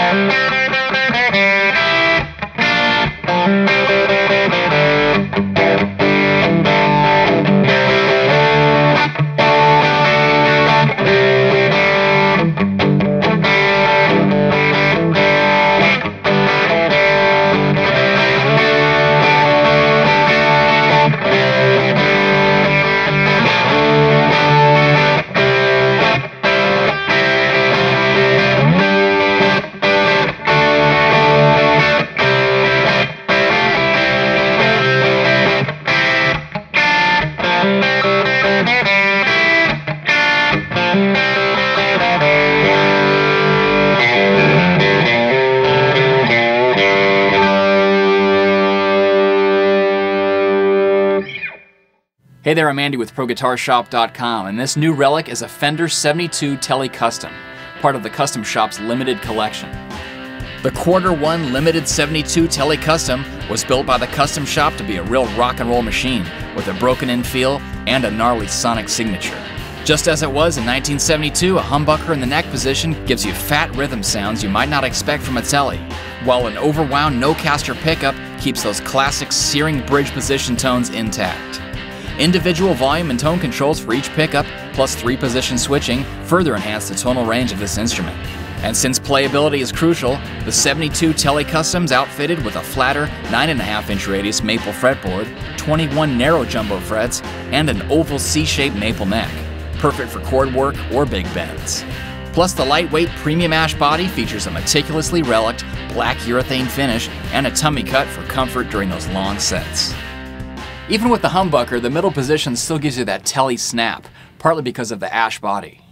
Hey there, I'm Andy with ProGuitarShop.com, and this new relic is a Fender 72 Tele Custom, part of the Custom Shop's limited collection. The Q1 Limited 72 Tele Custom was built by the Custom Shop to be a real rock and roll machine with a broken-in feel and a gnarly sonic signature. Just as it was in 1972, a humbucker in the neck position gives you fat rhythm sounds you might not expect from a Tele, while an Overwound Nocaster pickup keeps those classic searing bridge position tones intact. Individual volume and tone controls for each pickup, plus 3-position switching, further enhance the tonal range of this instrument. And since playability is crucial, the 72 Tele Custom's outfitted with a flatter 9.5-inch radius maple fretboard, 21 narrow jumbo frets, and an oval C-shaped maple neck, perfect for chord work or big bends. Plus, the lightweight premium ash body features a meticulously relic-ed black urethane finish and a tummy cut for comfort during those long sets. Even with the humbucker, the middle position still gives you that Tele snap, partly because of the ash body.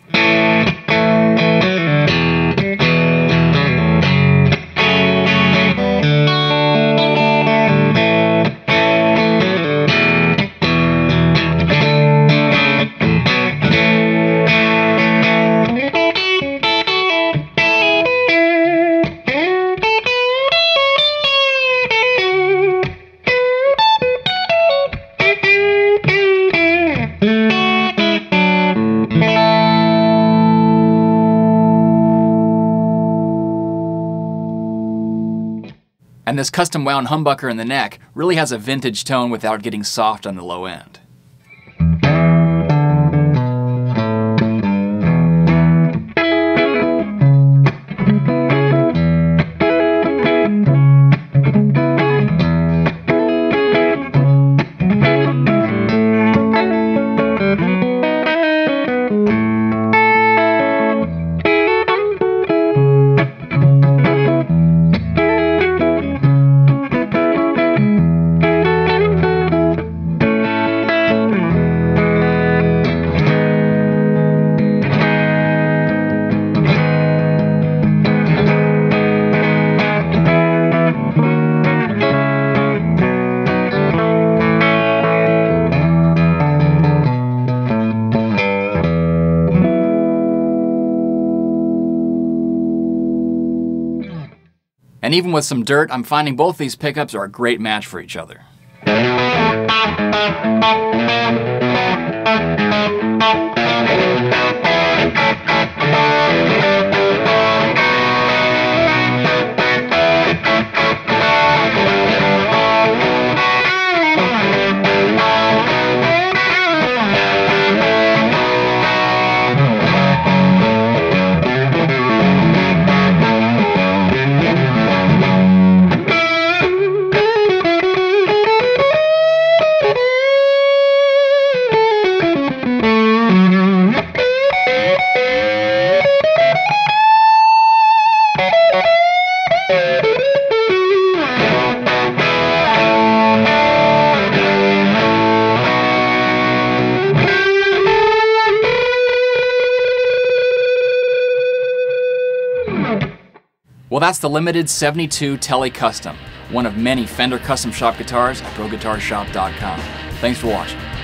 And this custom wound humbucker in the neck really has a vintage tone without getting soft on the low end. And even with some dirt, I'm finding both these pickups are a great match for each other. Well, that's the Limited 72 Tele Custom, one of many Fender Custom Shop guitars at ProGuitarShop.com. Thanks for watching.